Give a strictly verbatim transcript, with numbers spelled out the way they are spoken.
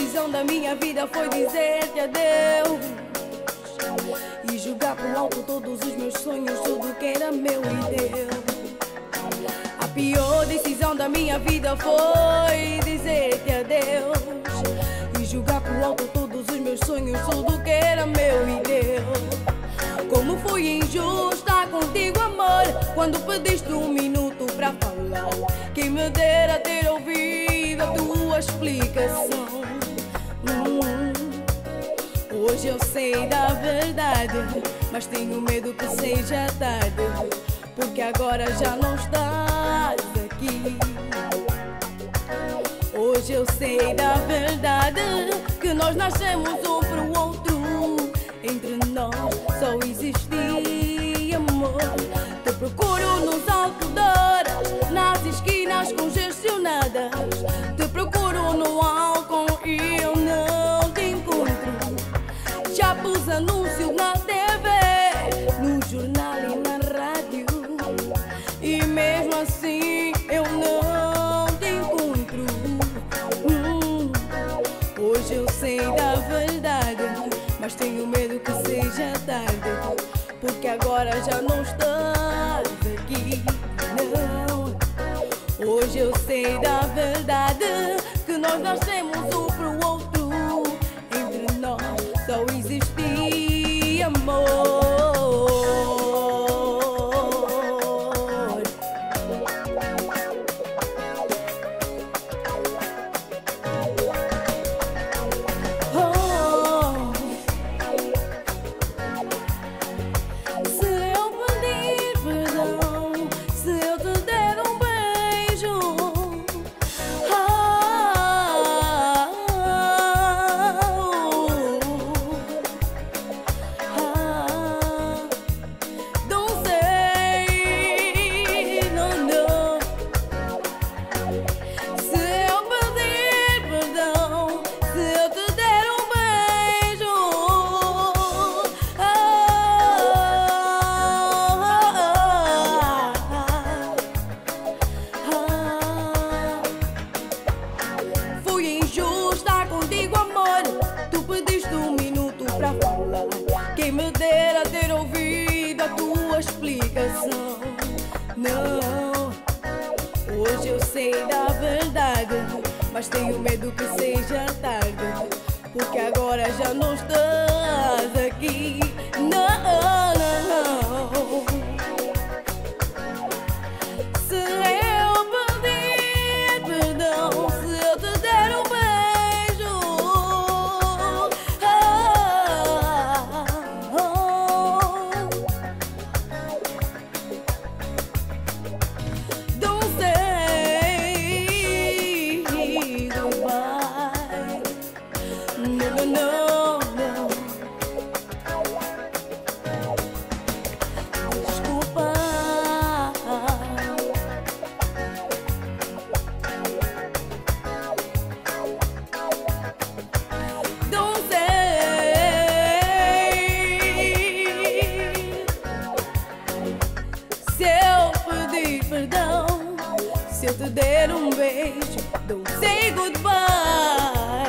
decisão da minha vida foi dizer-te adeus e jogar pro alto todos os meus sonhos, tudo que era meu e teu. A pior decisão da minha vida foi dizer-te adeus e jogar pro alto todos os meus sonhos, tudo que era meu e teu. Como fui injusta contigo, amor, quando pediste um minuto pra falar. Quem me dera ter ouvido a tua explicação. hum. Hoje eu sei da verdade, mas tenho medo que seja tarde, porque agora já não estás aqui. Hoje eu sei da verdade, que nós nascemos um pro outro. Entre nós só existia amor. Te procuro nos alredores, nas esquinas congestionadas. Te procuro no álcool e eu não te encontro. Já pus anúncio na T V, no jornal e na rádio, e mesmo assim eu não te encontro. hum. Hoje eu sei da verdade, mas tenho medo que seja tarde, porque agora já não estás aqui. Não. Hoje eu sei da verdade, que nós nascemos um pro outro. Entre nós só existia amor. Quem me dera ter ouvido a tua explicação. Não, hoje eu sei da verdade, mas tenho medo que seja tarde, porque agora já não estás aqui. Não, não. Se eu pedir perdão, se eu te der um beijo, no, no, no. Desculpa. Don't say. Se eu pedir perdão, se eu te der um beijo, don't say goodbye.